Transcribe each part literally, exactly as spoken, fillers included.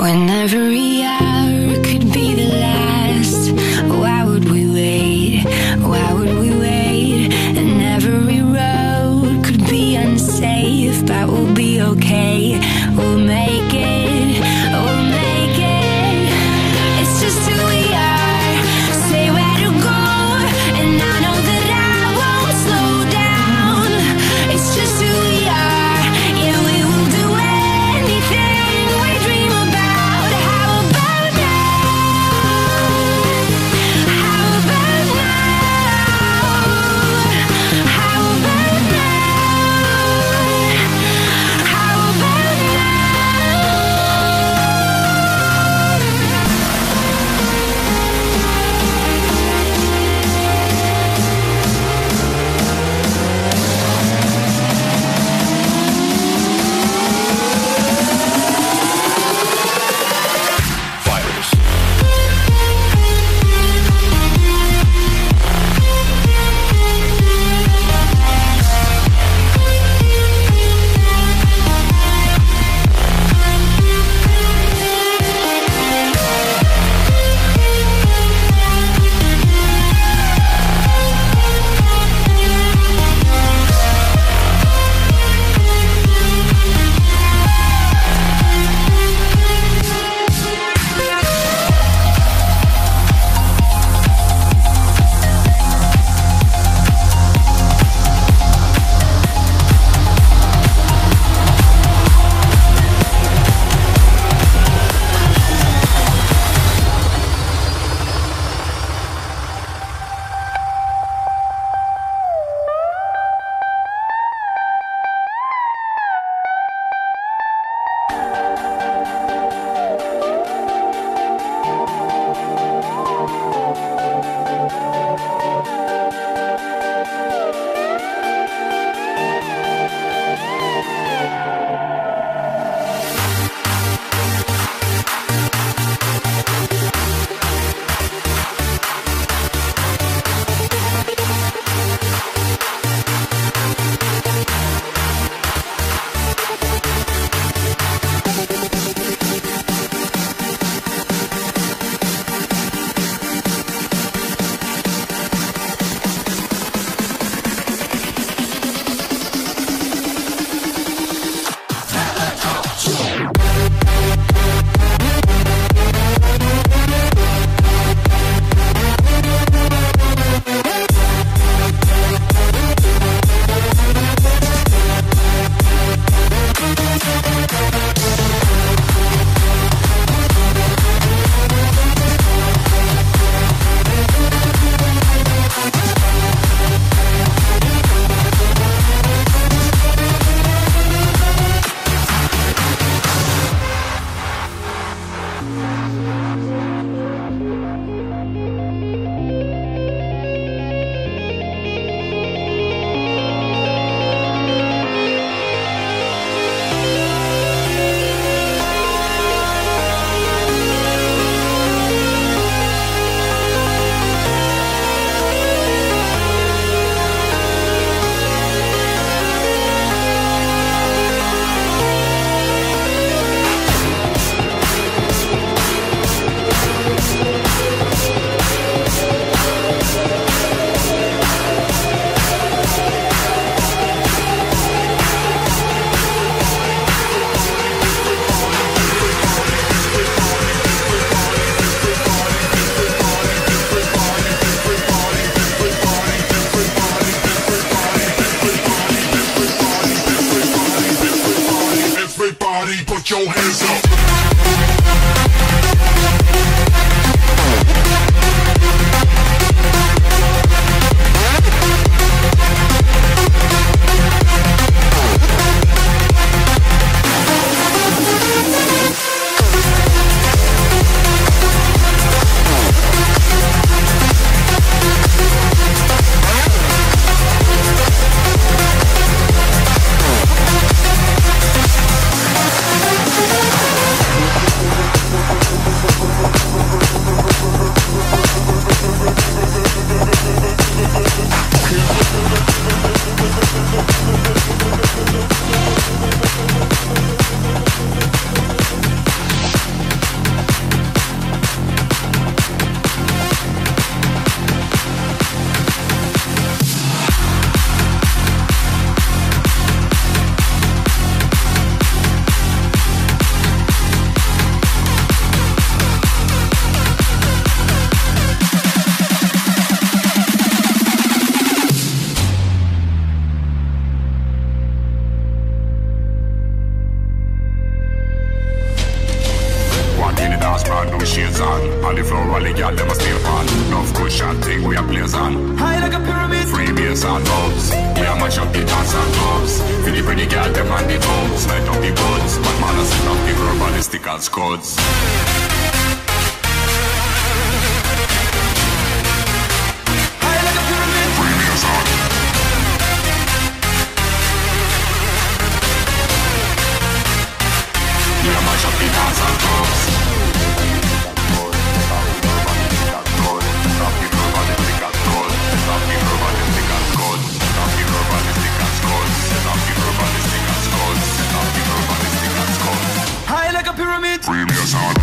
When every hour could be the last, why would we wait? Why would we wait? And every road could be unsafe, but we'll be okay. We'll make it, we'll make it. It's just who we are, say where to go, and I know that I won't slow down. It's just who we are, yeah, we will do anything we dream about. How about now? How about now? How about now? How about everybody put your hands up. in the dance, brand new shades on. On the floor, all the girl, them a stay on. Enough cushion thing, we a blaze on. High like a pyramid. Free bass and dubs. We a mash up the dance and clubs. For the pretty girl, them on the tubs. Light up the buds. But man, I set up the verbalistic and scuds. High like a pyramid. Free bass on. We a mash up the dance and clubs. High like a pyramid. Free bass on.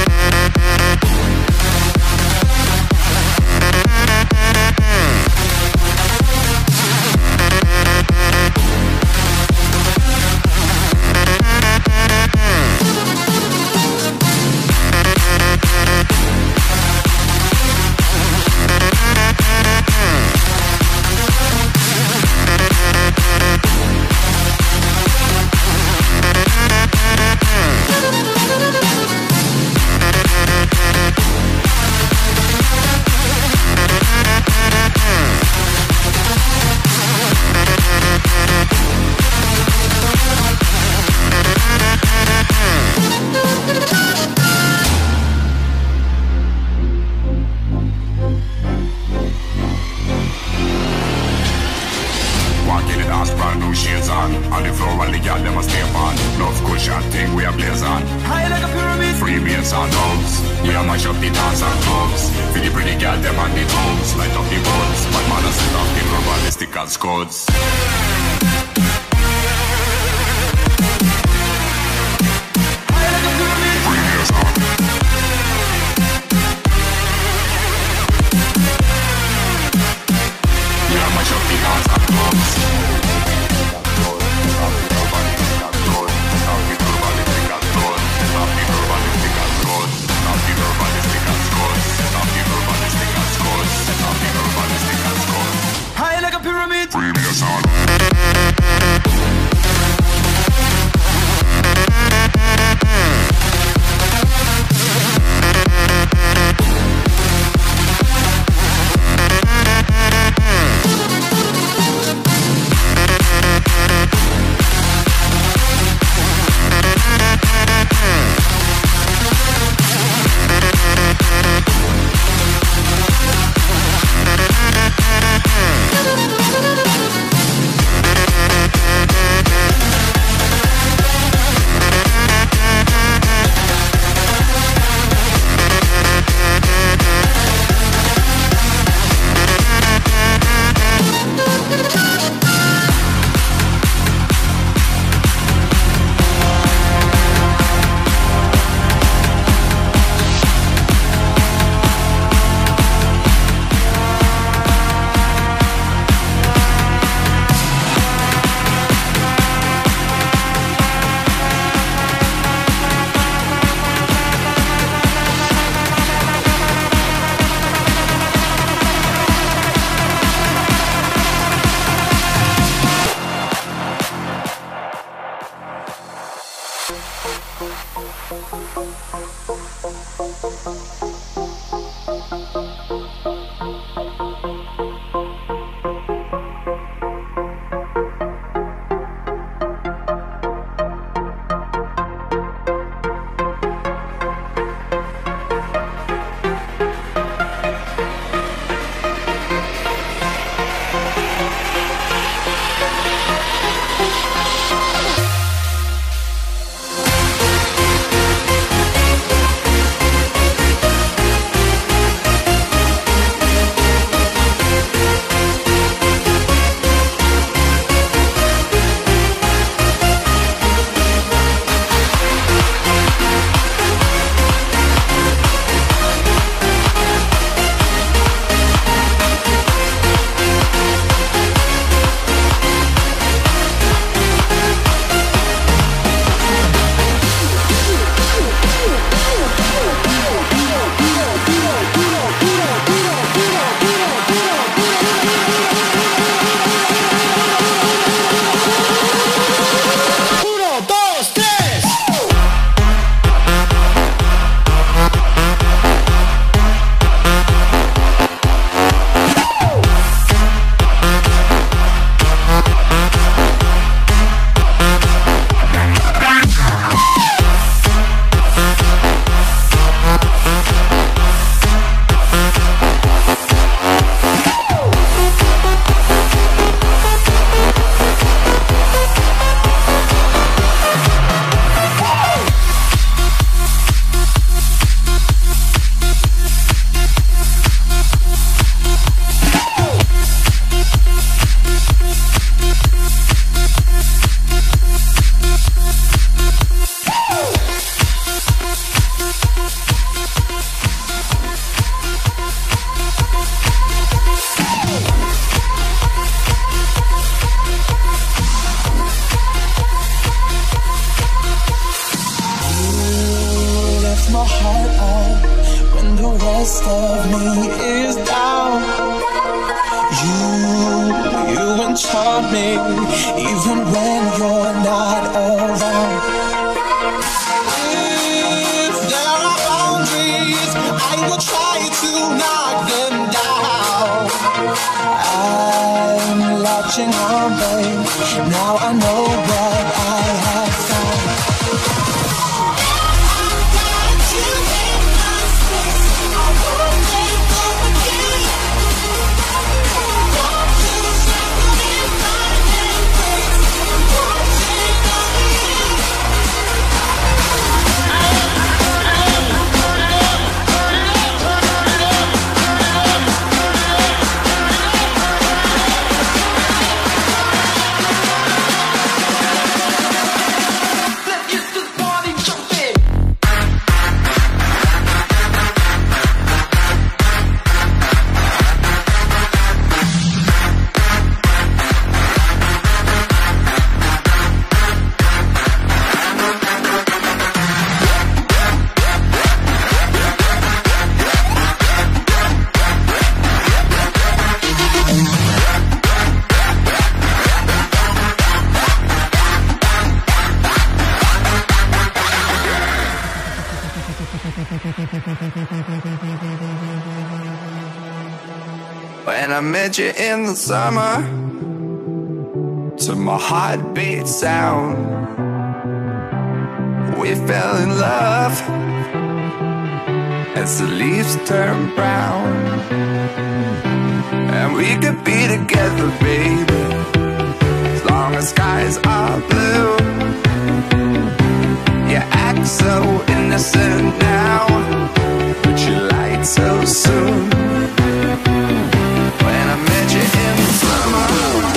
Squads. heart up when the rest of me is down. You, you enchant me even when you're not around. If there are boundaries, I will try to knock them down. I'm latching on, babe. Now I know what I have found. When I met you in the summer, to my heartbeat sound, we fell in love as the leaves turn brown. And we could be together, baby, as long as skies are blue. You act so innocent now, but you lied so soon. When I met you in the summer,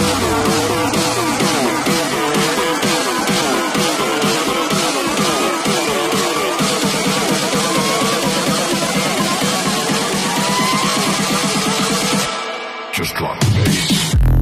just drop the bass.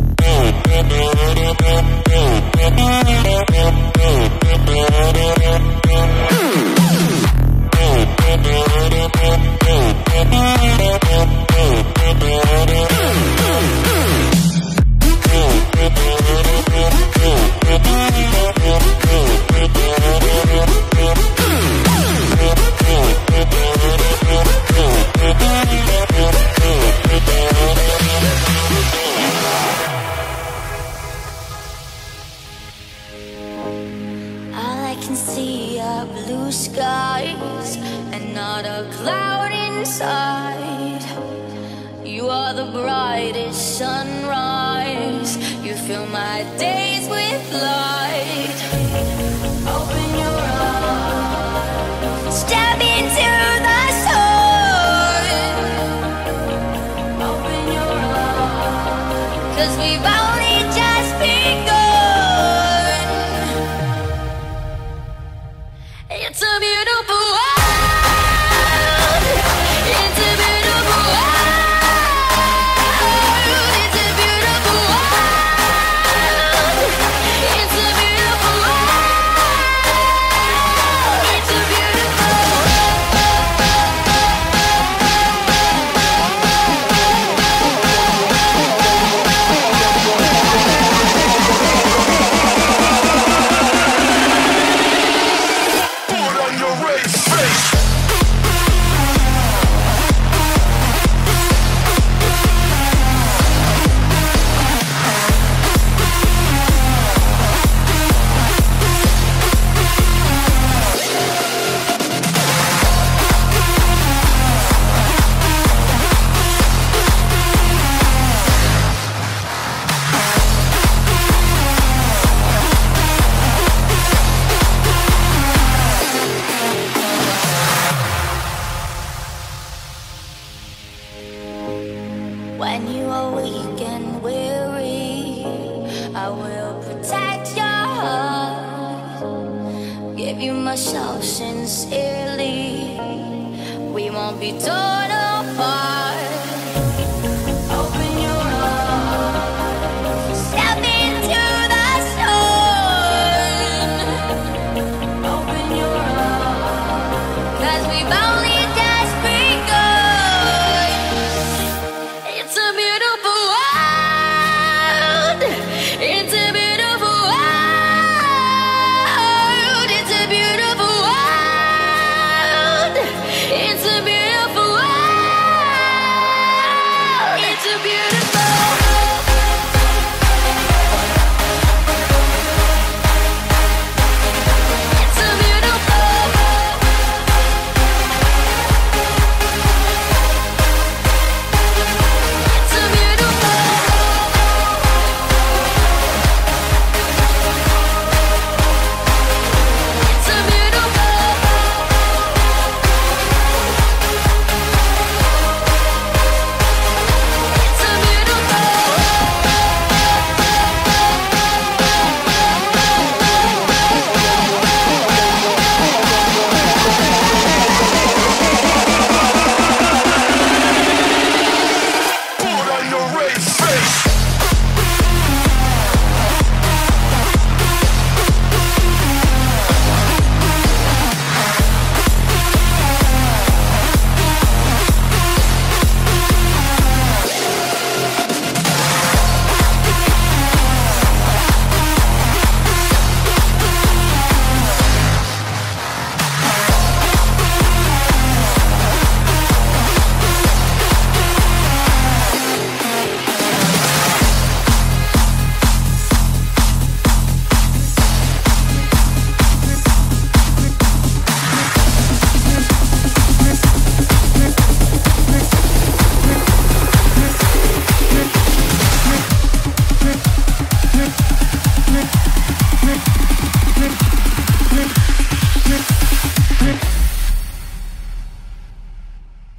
All I can see are blue skies and not a cloud inside. You are the brightest sunrise. You fill my days with light. Open your eyes, step into the sun. Open your eyes, 'cause we've only just begun. It's a beautiful world. It's a beautiful world. It's a beautiful world. It's a beautiful world. It's a beautiful Put on your race face. When you are weak and weary, I will protect your heart. Give you myself sincerely. We won't be torn apart. Open your eyes, step into the sun. Open your eyes, 'cause we've only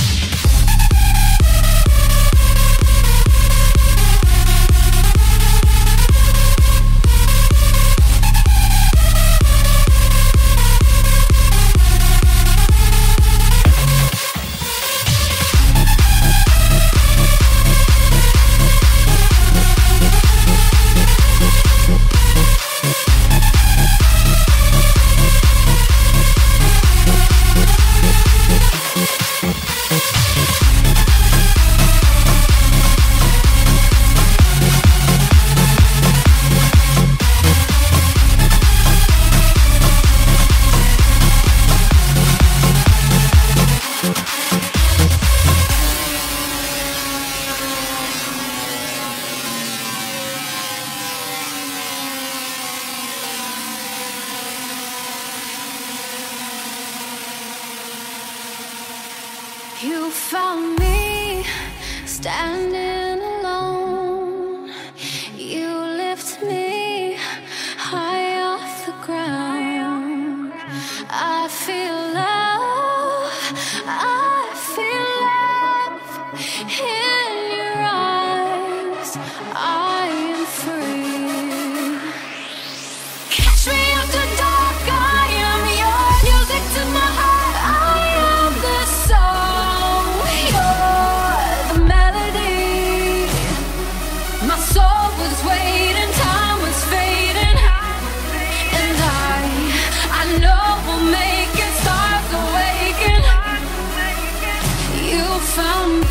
You found me standing alone. You lift me high off the ground. I feel love, I feel love in your eyes. I am free. Catch me after dark. I am your music to my heart. I am the song. You're the melody. My soul was waiting, time was fading, and I, I know we'll make it. Stars awaken. You found me.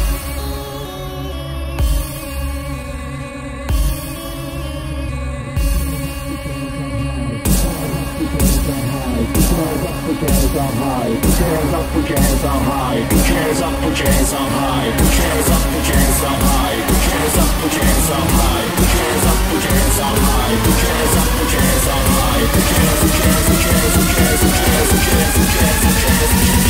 Put your hands up high, put your hands up, put your hands up high, put your hands up, put your hands up high, put your hands up, put your hands up high, put your hands up, put your hands up high, put your hands up, put your hands up high, put your hands up, put your hands up high, put your hands, put your hands, put your hands, put your hands, put your hands, put your hands, put your hands, put your hands.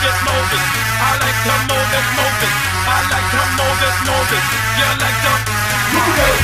move it, move it. I like to move it, move it. I like to move it, move it. You like to move it.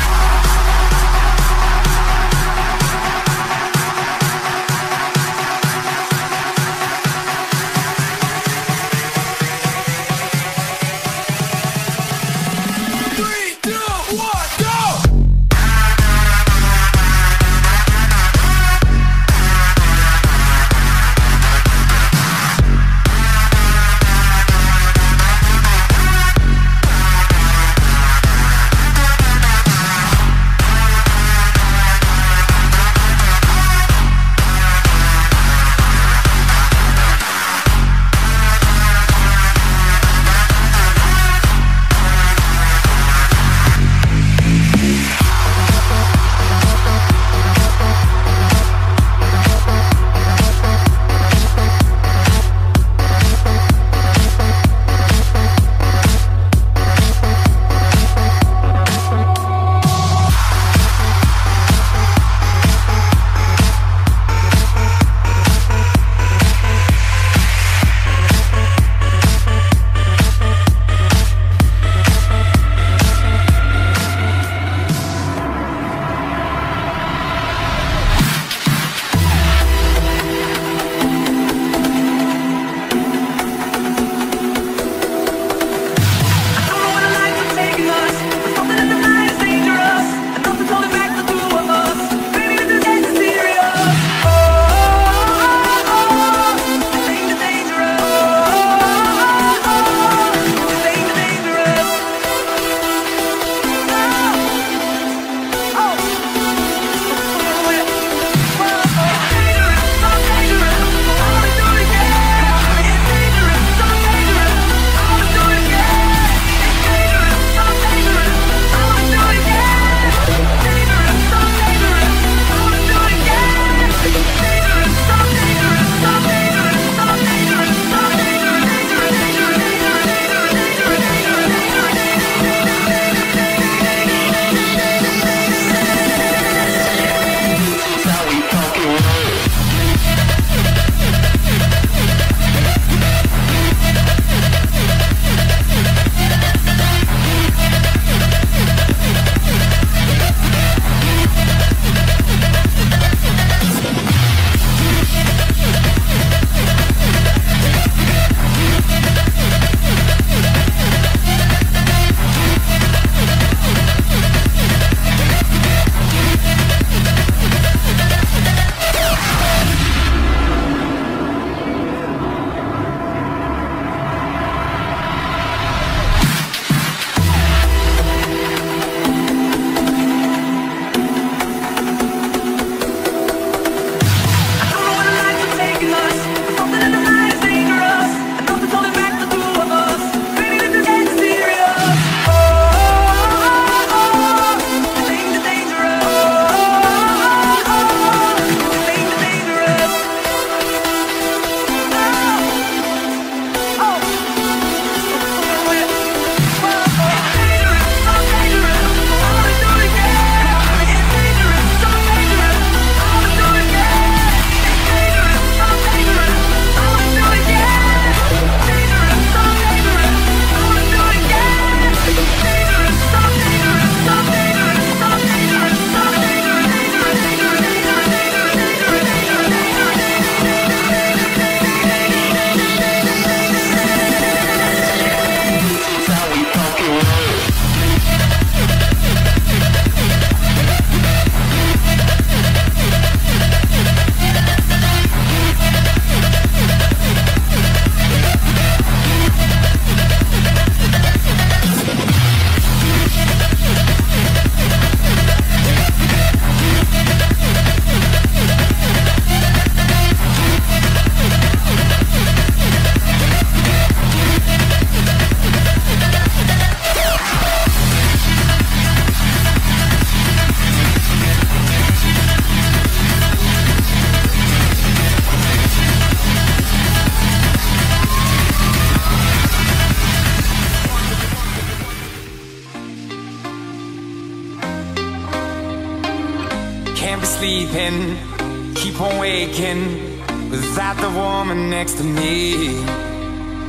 can't be sleeping, keep on waking without the woman next to me.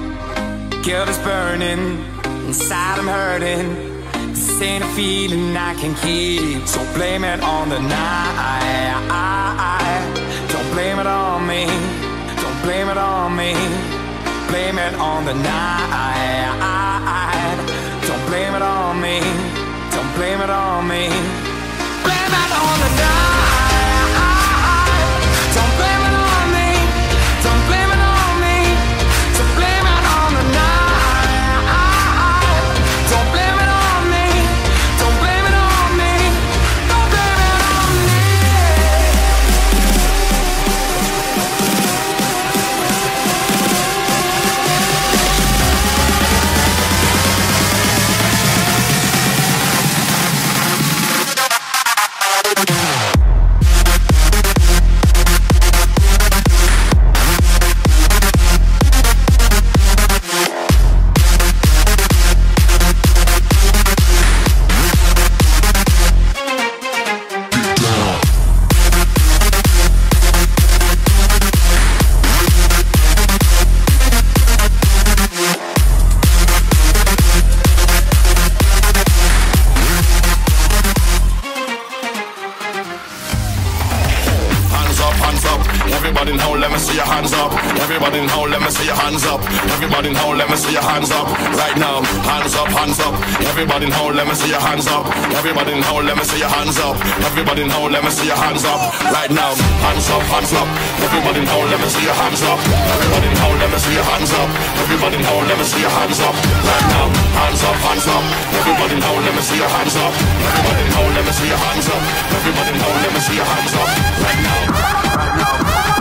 guilt is burning, inside I'm hurting. This ain't a feeling I can keep, so blame it on the night. Don't blame it on me, don't blame it on me. Blame it on the night. Don't blame it on me, don't blame it on me. Blame it on the night. Don't blame it on me, don't blame it on me. So blame it on the night. Don't blame it on me, don't blame it on me. Don't blame it on me. Everybody now, let me see your hands up. Everybody now, let me see your hands up. Everybody now, let me see your hands up. Right now, hands up, hands up. Everybody now, let me see your hands up. Everybody now, let me see your hands up. Everybody now, let me see your hands up. Right now, hands up, hands up. Everybody now, let me see your hands up. Everybody now, let me see your hands up. Everybody now, let me see your hands up. Right now, hands up, hands up. Everybody now, let me see your hands up. Everybody now, let me see your hands up. Everybody now, let me see your hands up. Right now, right now.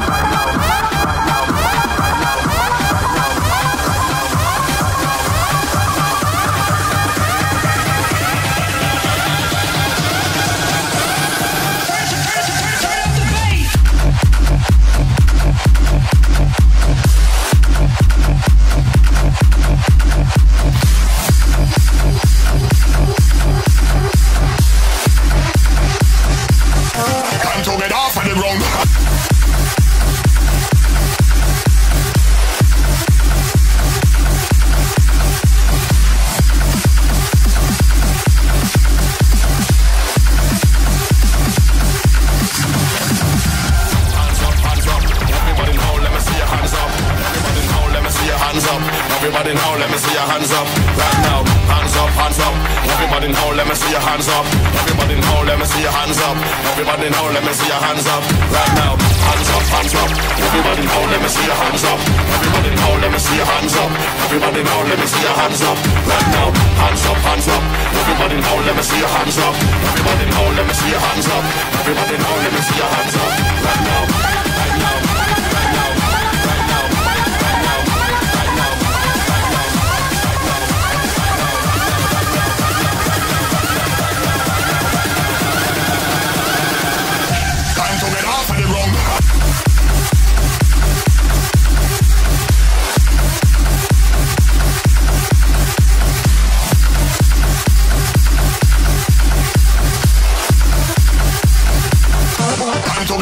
Time to get off of the ground. Everybody now, let me see your hands up. Right now, hands up, hands up. Everybody now, let me see your hands up. Everybody now, let me see your hands up. Everybody now, let me see your hands up. Right now, hands up, hands up. Everybody now, let me see your hands up. Everybody now, let me see your hands up. Everybody now, let me see your hands up. Right now, hands up, hands up. Everybody now, let me see your hands up. Everybody now, let me see your hands up. Everybody now, let me see your hands up. Right now, right now. Time to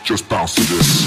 Just bounce to this.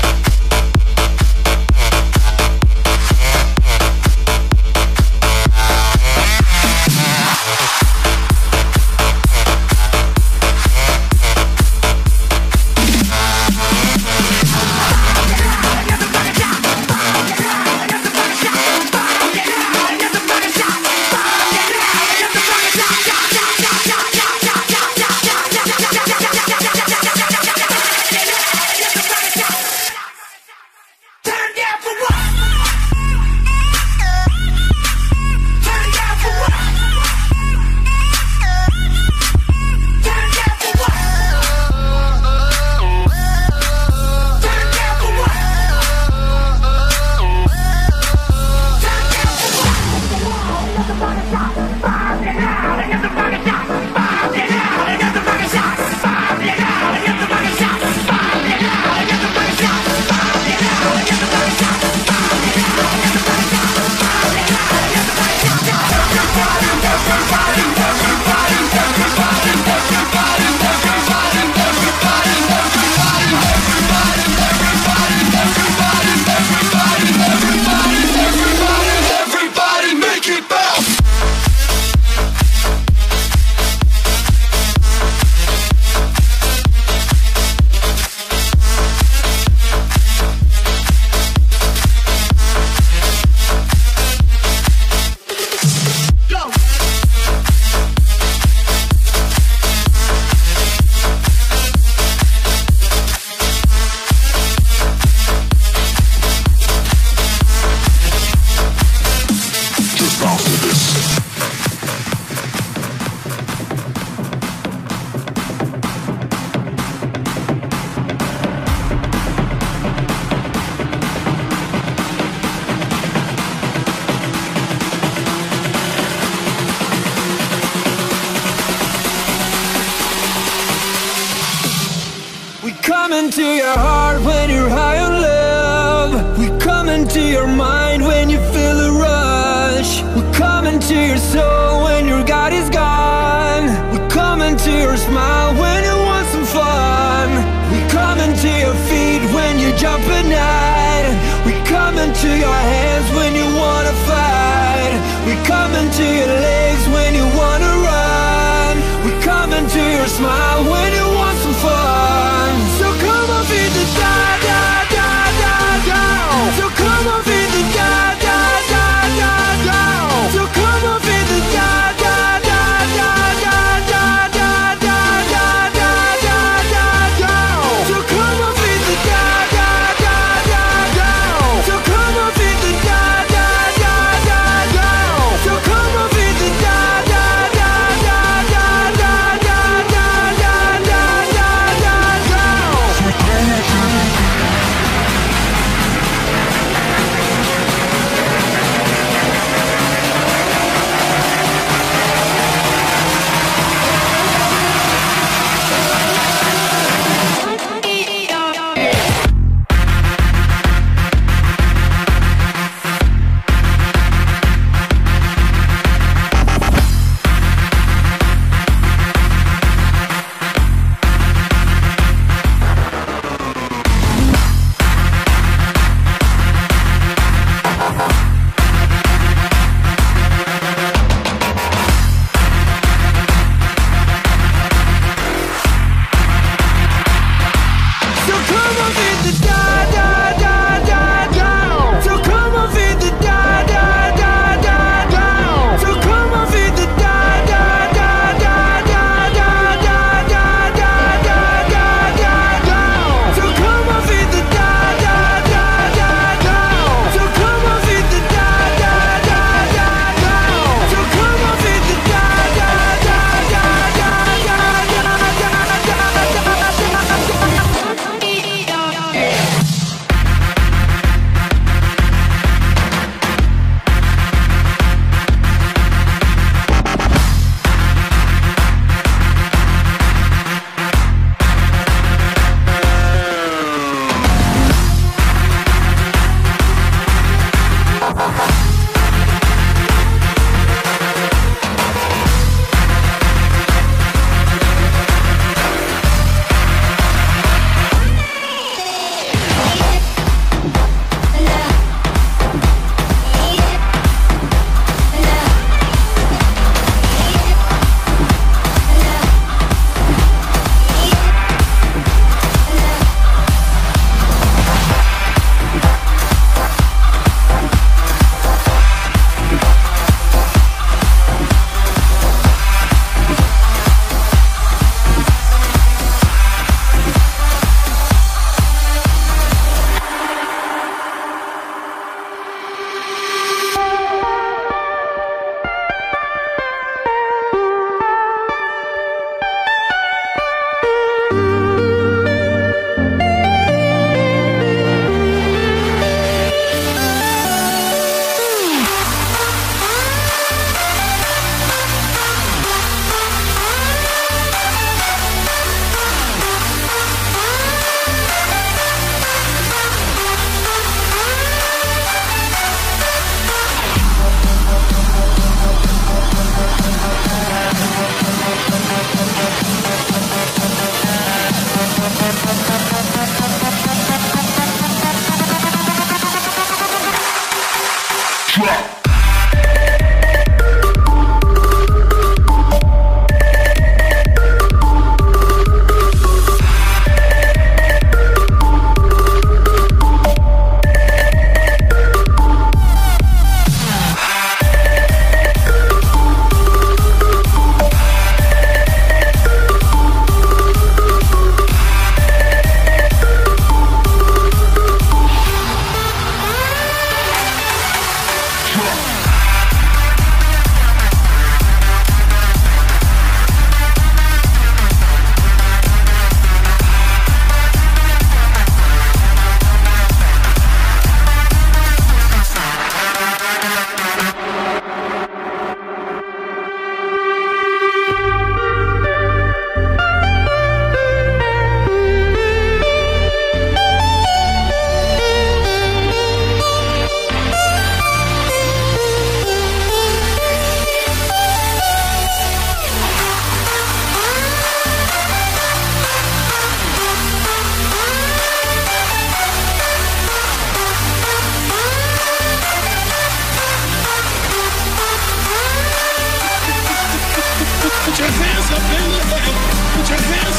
come into your heart when you're high on love. We come into your mind when you feel a rush. We come into your soul when your God is gone. We come into your smile when you want some fun. We come into your feet when you jump at night. We come into your hands when you wanna fight. We come into your legs when you wanna run. We come into your smile when you want some fun. So come on, feel the da da da da da. So come on, feel the da da da da da. So come on, feel the da da da da da da da da da da da da. So come on, feel the da da da da da. So come on, feel the da da da da da. So come on, feel the da da da da da da da da da da.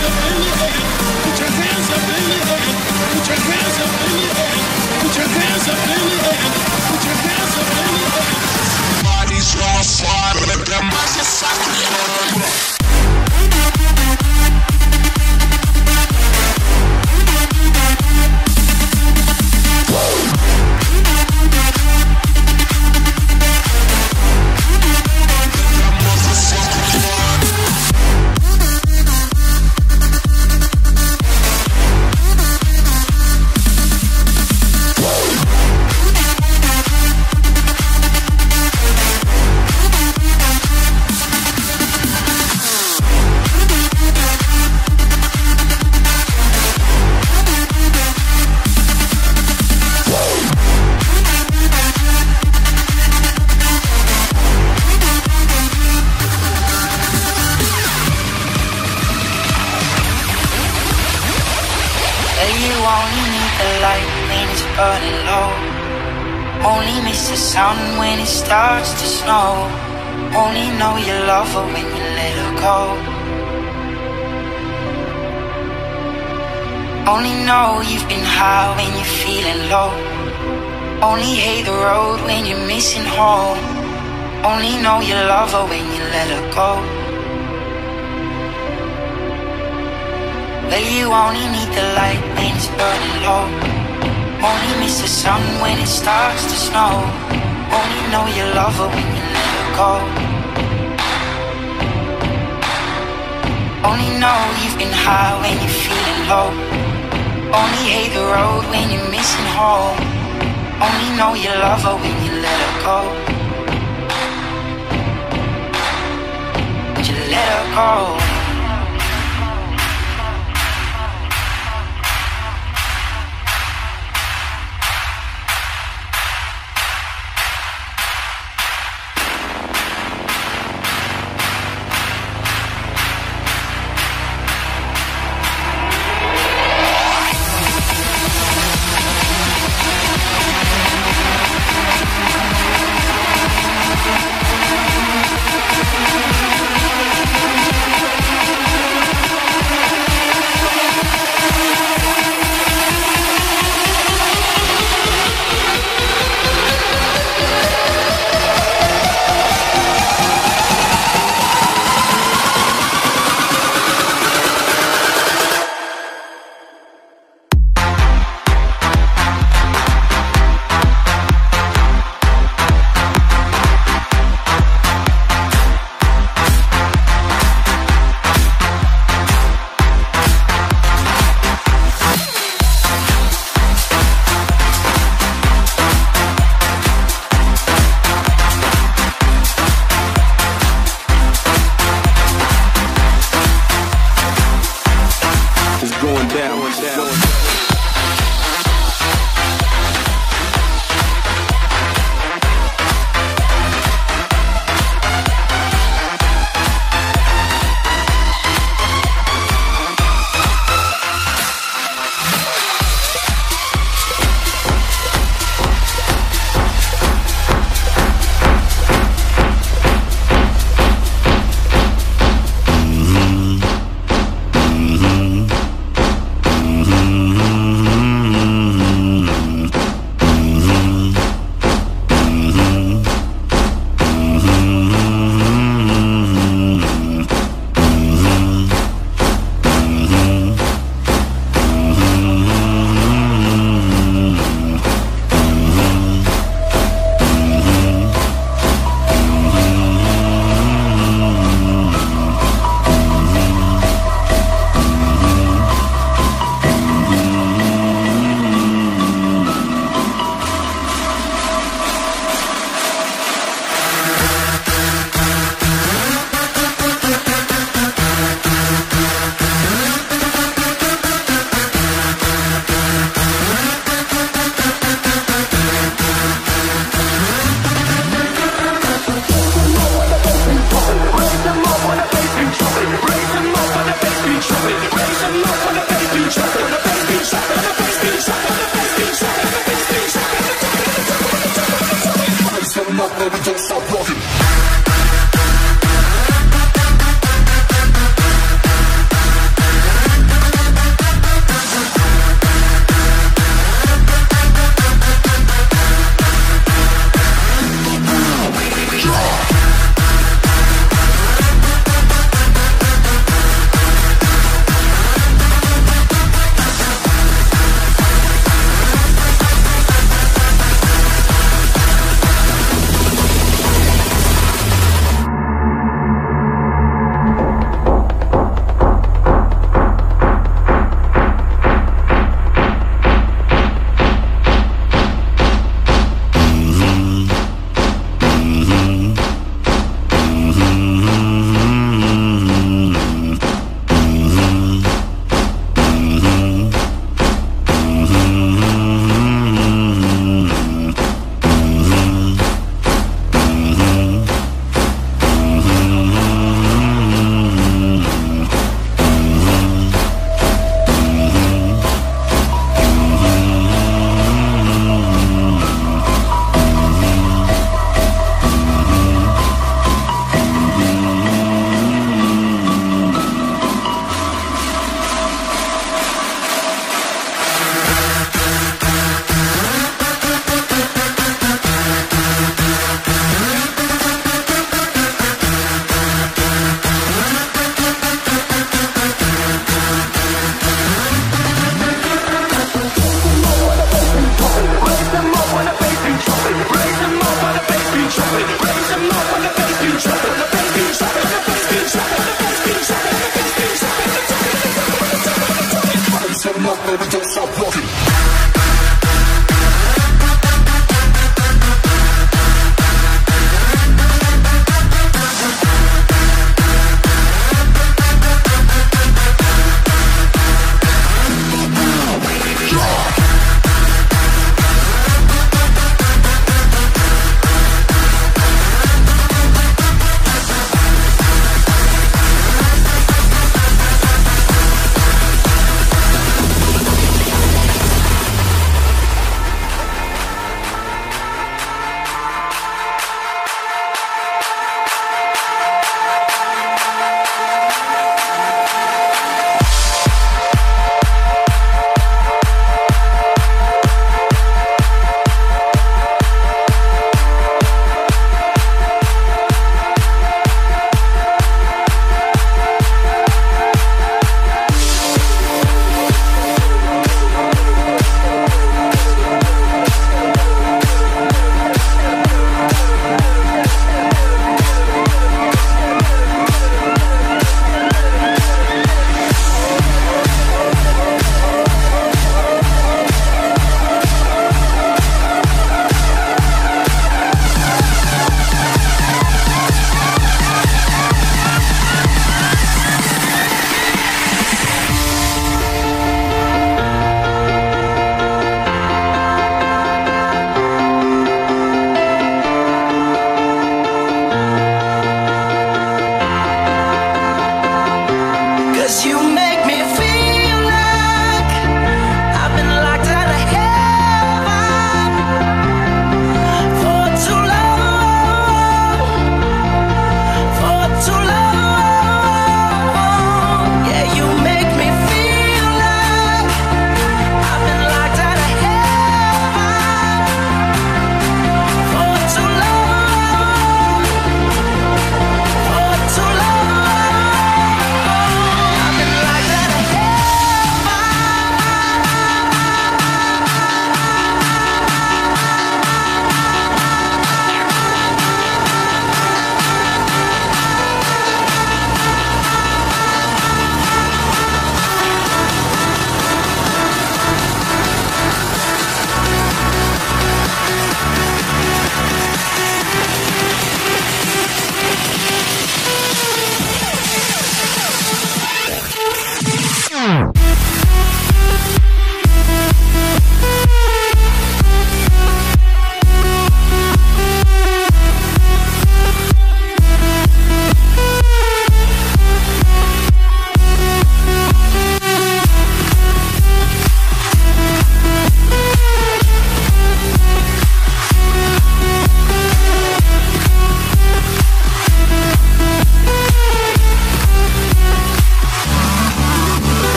Only know you've been high when you're feeling low. Only hate the road when you're missing home. Only know you love her when you let her go. Well, you only need the light when it's burning low. Only miss the sun when it starts to snow. Only know you love her when you let her go. Only know you've been high when you're feeling low. Only hate the road when you're missing home. Only know you love her when you let her go. When you let her go.